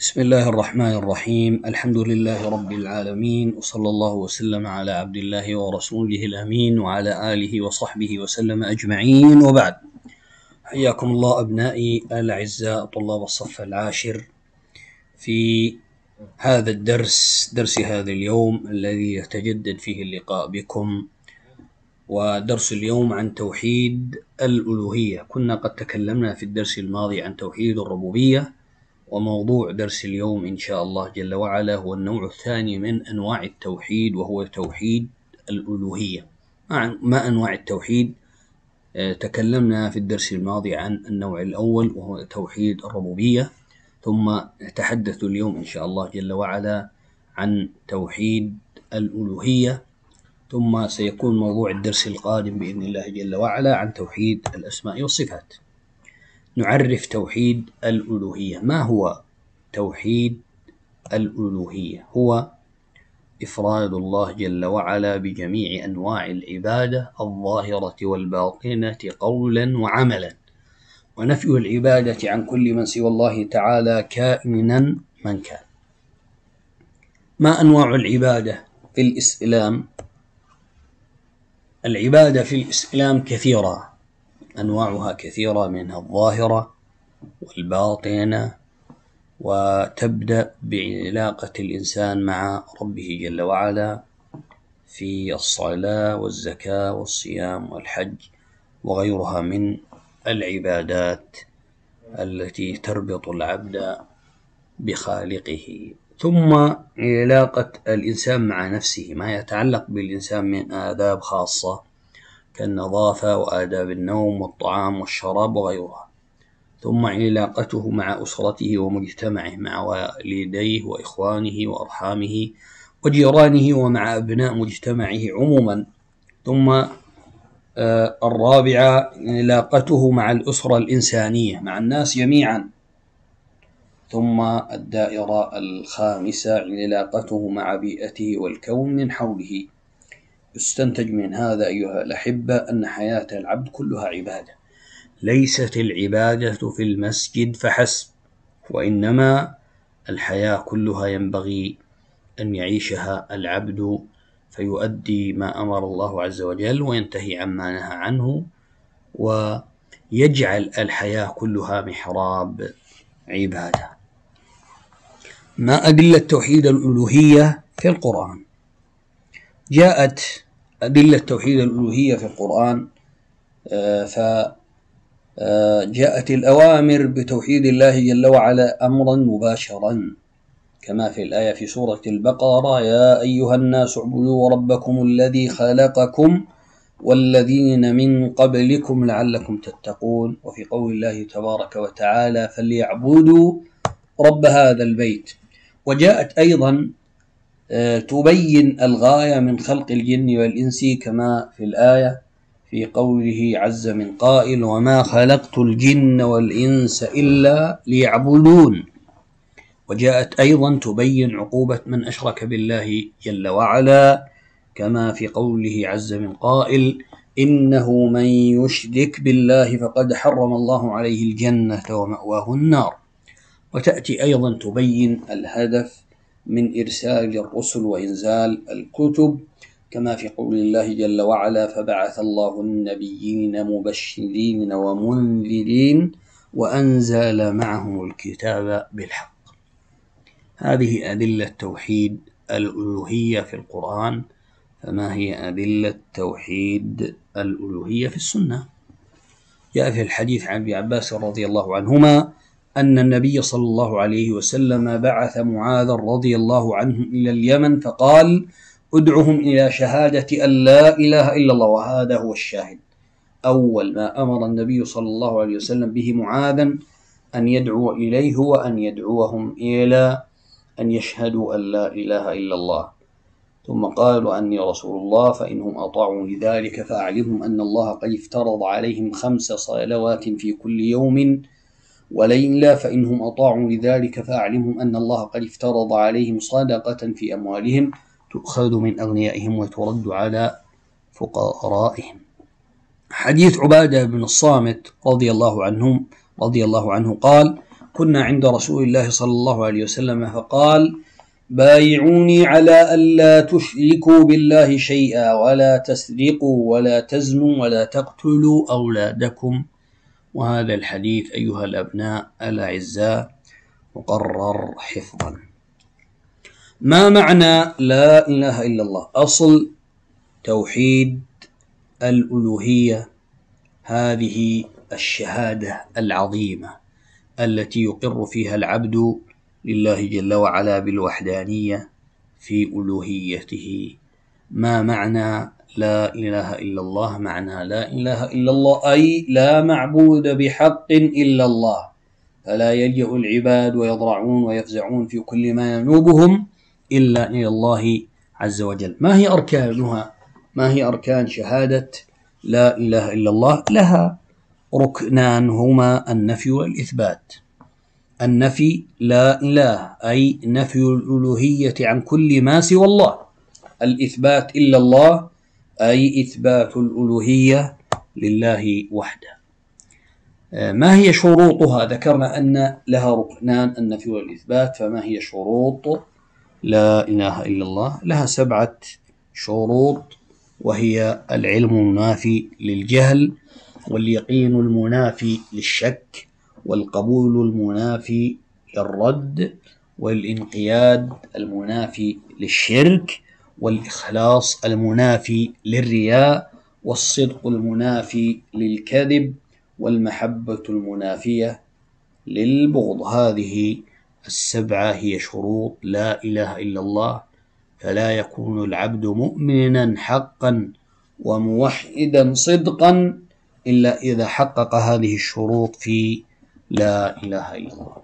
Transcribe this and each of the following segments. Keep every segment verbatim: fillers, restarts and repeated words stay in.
بسم الله الرحمن الرحيم. الحمد لله رب العالمين، وصلى الله وسلم على عبد الله ورسوله الأمين وعلى آله وصحبه وسلم أجمعين، وبعد. حياكم الله أبنائي الأعزاء طلاب الصف العاشر في هذا الدرس، درس هذا اليوم الذي يتجدد فيه اللقاء بكم. ودرس اليوم عن توحيد الألوهية. كنا قد تكلمنا في الدرس الماضي عن توحيد الربوبية، وموضوع درس اليوم إن شاء الله جل وعلا هو النوع الثاني من أنواع التوحيد، وهو توحيد الألوهية. ما أنواع التوحيد؟ تكلمنا في الدرس الماضي عن النوع الأول وهو توحيد الربوبية، ثم نتحدث اليوم إن شاء الله جل وعلا عن توحيد الألوهية، ثم سيكون موضوع الدرس القادم بإذن الله جل وعلا عن توحيد الأسماء والصفات. نعرف توحيد الألوهية. ما هو توحيد الألوهية؟ هو إفراد الله جل وعلا بجميع أنواع العبادة الظاهرة والباطنة قولا وعملا، ونفي العبادة عن كل من سوى الله تعالى كائنا من كان. ما أنواع العبادة في الإسلام؟ العبادة في الإسلام كثيرة، أنواعها كثيرة، منها الظاهرة والباطنة، وتبدأ بعلاقة الإنسان مع ربه جل وعلا في الصلاة والزكاة والصيام والحج وغيرها من العبادات التي تربط العبد بخالقه. ثم علاقة الإنسان مع نفسه، ما يتعلق بالإنسان من آداب خاصة كالنظافة وآداب النوم والطعام والشراب وغيرها. ثم علاقته مع أسرته ومجتمعه، مع والديه وإخوانه وأرحامه وجيرانه ومع أبناء مجتمعه عموما. ثم آه الرابعة علاقته مع الأسرة الإنسانية، مع الناس جميعا. ثم الدائرة الخامسة علاقته مع بيئته والكون من حوله. يستنتج من هذا أيها الأحبة أن حياة العبد كلها عبادة، ليست العبادة في المسجد فحسب، وإنما الحياة كلها ينبغي أن يعيشها العبد فيؤدي ما أمر الله عز وجل وينتهي عما نهى عنه، ويجعل الحياة كلها محراب عبادة. ما أدلة توحيد الألوهية في القرآن؟ جاءت أدلة توحيد الألوهية في القرآن، فجاءت الأوامر بتوحيد الله جل وعلا أمرا مباشرا، كما في الآية في سورة البقرة: يا أيها الناس اعبدوا ربكم الذي خلقكم والذين من قبلكم لعلكم تتقون. وفي قول الله تبارك وتعالى: فليعبدوا رب هذا البيت. وجاءت أيضا تبين الغاية من خلق الجن والإنس، كما في الآية في قوله عز من قائل: وما خلقت الجن والإنس إلا ليعبدون. وجاءت أيضا تبين عقوبة من أشرك بالله جل وعلا، كما في قوله عز من قائل: إنه من يشرك بالله فقد حرم الله عليه الجنة ومأواه النار. وتأتي أيضا تبين الهدف من إرسال الرسل وإنزال الكتب، كما في قول الله جل وعلا: فبعث الله النبيين مبشرين ومنذرين وأنزل معهم الكتاب بالحق. هذه أدلة توحيد الألوهية في القرآن. فما هي أدلة توحيد الألوهية في السنة؟ جاء في الحديث عن ابن عباس رضي الله عنهما أن النبي صلى الله عليه وسلم بعث معاذ رضي الله عنه إلى اليمن فقال: ادعهم إلى شهادة أن لا إله إلا الله. وهذا هو الشاهد. أول ما أمر النبي صلى الله عليه وسلم به معاذا أن يدعو إليه وأن يدعوهم إلى أن يشهدوا أن لا إله إلا الله. ثم قالوا: أني رسول الله، فإنهم أطاعوا لذلك فأعلمهم أن الله قد افترض عليهم خمس صلوات في كل يوم وليلة، فإنهم أطاعوا لذلك فأعلمهم أن الله قد افترض عليهم صدقة في أموالهم تؤخذ من أغنيائهم وترد على فقرائهم. حديث عبادة بن الصامت رضي الله عنهم رضي الله عنه قال: كنا عند رسول الله صلى الله عليه وسلم فقال: بايعوني على ألا تشركوا بالله شيئا ولا تسرقوا ولا تزنوا ولا تقتلوا أولادكم. وهذا الحديث أيها الأبناء الأعزاء مقرر حفظا. ما معنى لا إله إلا الله؟ أصل توحيد الألوهية هذه الشهادة العظيمة التي يقر فيها العبد لله جل وعلا بالوحدانية في ألوهيته. ما معنى لا إله إلا الله؟ معنى لا إله إلا الله أي لا معبود بحق إلا الله، فلا يلجأ العباد ويضرعون ويفزعون في كل ما ينوبهم إلا إلى الله عز وجل. ما هي أركانها؟ ما هي أركان شهادة لا إله إلا الله؟ لها ركنان هما النفي والإثبات. النفي لا إله أي نفي الألوهية عن كل ما سوى الله. الإثبات إلا الله أي إثبات الألوهية لله وحده. ما هي شروطها؟ ذكرنا أن لها ركنان النفي والإثبات، فما هي شروط لا إله إلا الله؟ لها سبعة شروط، وهي العلم المنافي للجهل، واليقين المنافي للشك، والقبول المنافي للرد، والانقياد المنافي للشرك، والإخلاص المنافي للرياء، والصدق المنافي للكذب، والمحبة المنافية للبغض. هذه السبعة هي شروط لا إله إلا الله، فلا يكون العبد مؤمنا حقا وموحدا صدقا إلا إذا حقق هذه الشروط في لا إله إلا الله.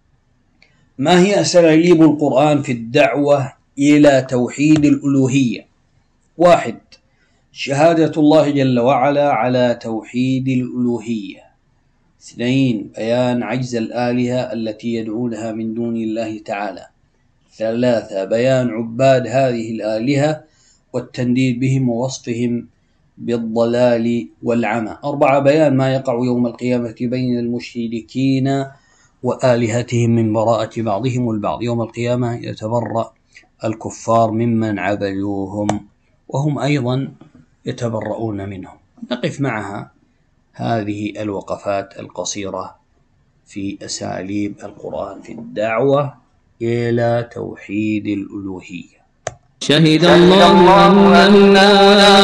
ما هي أساليب القرآن في الدعوة إلى توحيد الألوهية؟ واحد: شهادة الله جل وعلا على توحيد الألوهية. اثنين: بيان عجز الآلهة التي يدعونها من دون الله تعالى. ثلاثة: بيان عباد هذه الآلهة والتنديد بهم ووصفهم بالضلال والعمى. أربعة: بيان ما يقع يوم القيامة بين المشركين وآلهتهم من براءة بعضهم البعض. يوم القيامة يتبرأ الكفار ممن عبدوهم، وهم أيضا يتبرؤون منهم. نقف معها هذه الوقفات القصيرة في أساليب القرآن في الدعوة إلى توحيد الألوهية. شهد الله أنه لا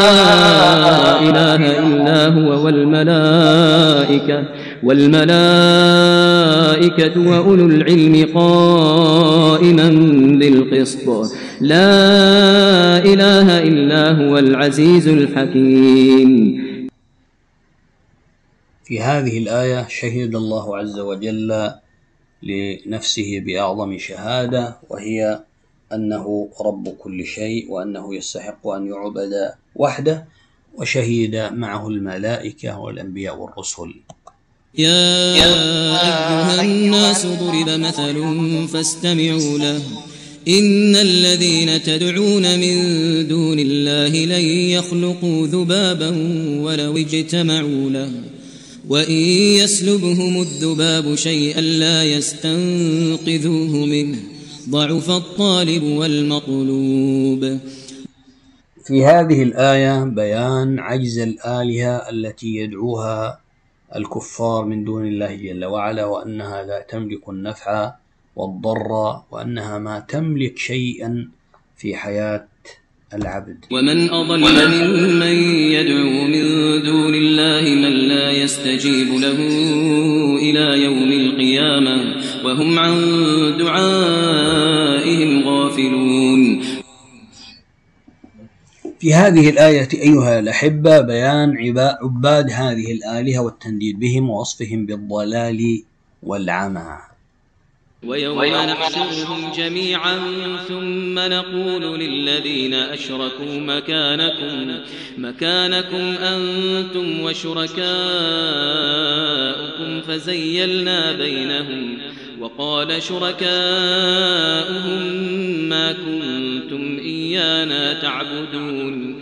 إله إلا هو والملائكة والملائكة وأولو العلم قائما بالقسط، لا إله إلا هو العزيز الحكيم. في هذه الآية شهد الله عز وجل لنفسه بأعظم شهادة، وهي أنه رب كل شيء وأنه يستحق أن يعبد وحده، وشهد معه الملائكة والأنبياء والرسل. يا أيها الناس ضرب مثل فاستمعوا له، إن الذين تدعون من دون الله لن يخلقوا ذبابا ولو اجتمعوا له، وإن يسلبهم الذباب شيئا لا يستنقذوه منه، ضعف الطالب والمطلوب. في هذه الآية بيان عجز الآلهة التي يدعوها الكفار من دون الله جل وعلا، وأنها لا تملك النفع والضر، وأنها ما تملك شيئا في حياة العبد. ومن أضل ممن يدعو من دون الله من لا يستجيب له إلى يوم القيامة وهم عن دعائهم غافلون. في هذه الآية أيها الأحبة بيان عباد هذه الآلهة والتنديد بهم ووصفهم بالضلال والعمى. ويوم نحشرهم جميعا ثم نقول للذين أشركوا مكانكم مكانكم أنتم وشركاؤكم فزيلنا بينهم وقال شركاؤهم ما كنتم إيانا تعبدون.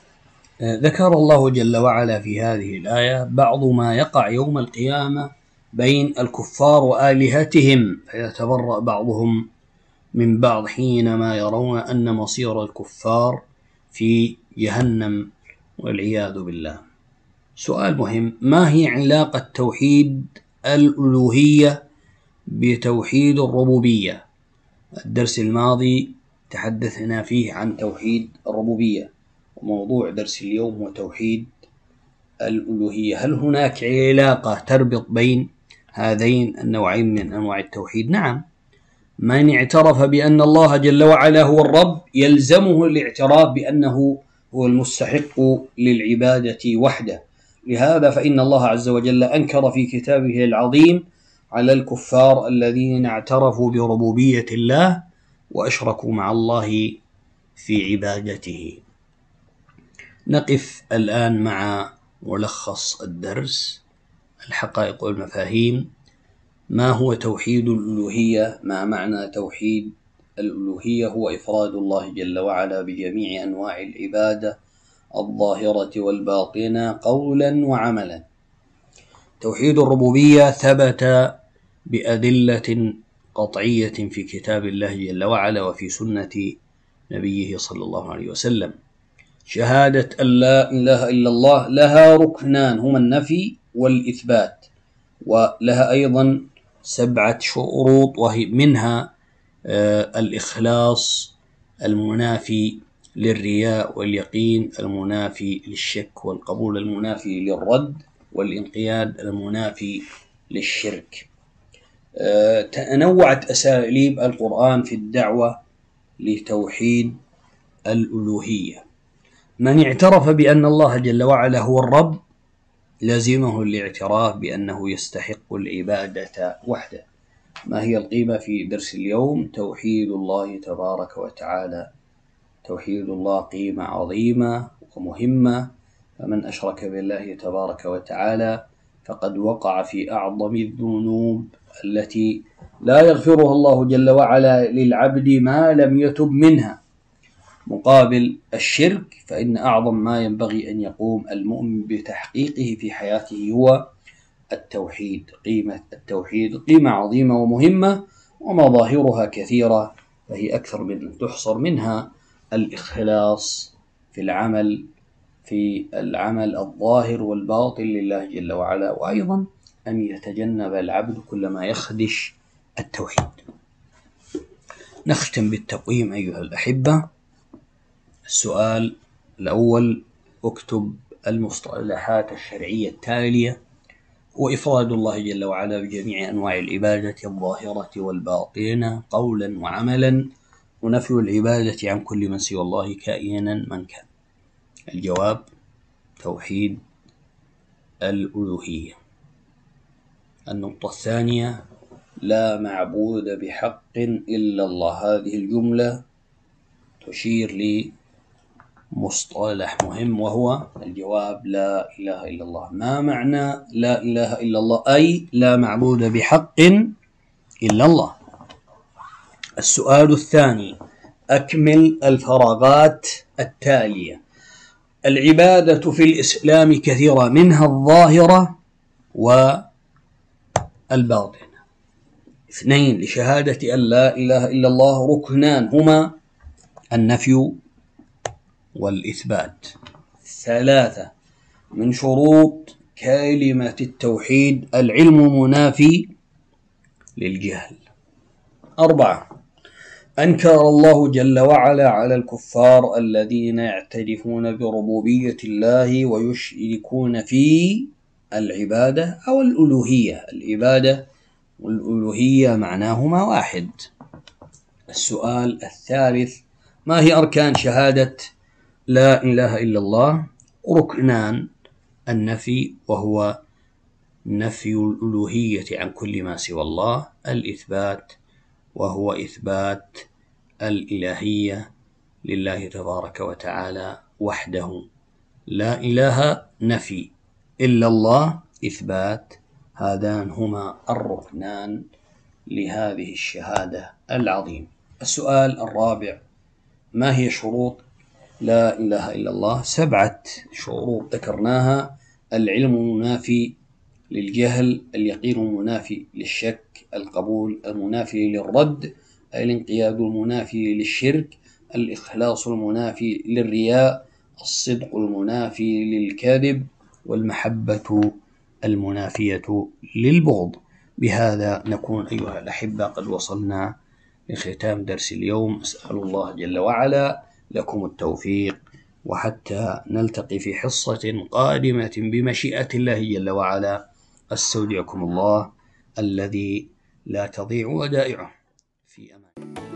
ذكر الله جل وعلا في هذه الآية بعض ما يقع يوم القيامة بين الكفار وآلهتهم فيتبرأ بعضهم من بعض حينما يرون أن مصير الكفار في جهنم والعياذ بالله. سؤال مهم: ما هي علاقة توحيد الألوهية بتوحيد الربوبية؟ الدرس الماضي تحدثنا فيه عن توحيد الربوبية، وموضوع درس اليوم هو توحيد الألوهية. هل هناك علاقة تربط بين هذين النوعين من أنواع التوحيد؟ نعم، من اعترف بأن الله جل وعلا هو الرب يلزمه الاعتراف بأنه هو المستحق للعبادة وحده. لهذا فإن الله عز وجل أنكر في كتابه العظيم على الكفار الذين اعترفوا بربوبية الله وأشركوا مع الله في عبادته. نقف الآن مع ملخص الدرس: الحقائق والمفاهيم. ما هو توحيد الألوهية؟ ما معنى توحيد الألوهية؟ هو إفراد الله جل وعلا بجميع أنواع العبادة الظاهرة والباطنة قولا وعملا. توحيد الربوبية ثبت بأدلة قطعية في كتاب الله جل وعلا وفي سنة نبيه صلى الله عليه وسلم. شهادة أن لا إله إلا الله لها ركنان هما النفي والإثبات، ولها أيضا سبعة شروط، وهي منها آه الإخلاص المنافي للرياء، واليقين المنافي للشك، والقبول المنافي للرد، والانقياد المنافي للشرك. آه تنوعت أساليب القرآن في الدعوة لتوحيد الألوهية. من اعترف بأن الله جل وعلا هو الرب لزمه الاعتراف بأنه يستحق العبادة وحده. ما هي القيمة في درس اليوم؟ توحيد الله تبارك وتعالى. توحيد الله قيمة عظيمة ومهمة، فمن أشرك بالله تبارك وتعالى فقد وقع في أعظم الذنوب التي لا يغفرها الله جل وعلا للعبد ما لم يتب منها. مقابل الشرك فإن أعظم ما ينبغي أن يقوم المؤمن بتحقيقه في حياته هو التوحيد. قيمة التوحيد قيمة عظيمة ومهمة، ومظاهرها كثيرة، فهي أكثر من أن تحصر. منها الإخلاص في العمل في العمل الظاهر والباطن لله جل وعلا، وأيضا أن يتجنب العبد كل ما يخدش التوحيد. نختم بالتقويم أيها الأحبة. السؤال الأول: اكتب المصطلحات الشرعية التالية: وإفراد الله جل وعلا بجميع أنواع العبادة الظاهرة والباطنة قولا وعملا، ونفي العبادة عن كل من سوى الله كائنا من كان. الجواب: توحيد الألوهية. النقطة الثانية: لا معبود بحق إلا الله. هذه الجملة تشير لمصطلح مهم وهو الجواب: لا إله إلا الله. ما معنى لا إله إلا الله؟ أي لا معبود بحق إلا الله. السؤال الثاني: أكمل الفراغات التالية. العبادة في الإسلام كثيرة، منها الظاهرة والباطنة. اثنين: لشهادة أن لا إله إلا الله ركنان هما النفي والإثبات. ثلاثة: من شروط كلمة التوحيد العلم منافي للجهل. أربعة: أنكر الله جل وعلا على الكفار الذين يعترفون بربوبية الله ويشركون في العبادة أو الألوهية. العبادة والألوهية معناهما واحد. السؤال الثالث: ما هي أركان شهادة لا إله إلا الله؟ ركنان: النفي وهو نفي الألوهية عن كل ما سوى الله، الإثبات وهو إثبات الإلهية لله تبارك وتعالى وحده. لا إله نفي، إلا الله إثبات، هذان هما الركنان لهذه الشهادة العظيمة. السؤال الرابع: ما هي شروط لا إله إلا الله؟ سبعة شروط ذكرناها: العلم منافي للجهل، اليقين المنافي للشك، القبول المنافي للرد، الانقياد المنافي للشرك، الإخلاص المنافي للرياء، الصدق المنافي للكذب، والمحبة المنافية للبغض. بهذا نكون أيها الأحبة قد وصلنا لختام درس اليوم. أسأل الله جل وعلا لكم التوفيق، وحتى نلتقي في حصة قادمة بمشيئة الله جل وعلا، أستودعكم الله الذي لا تضيع ودائعه، في أمان.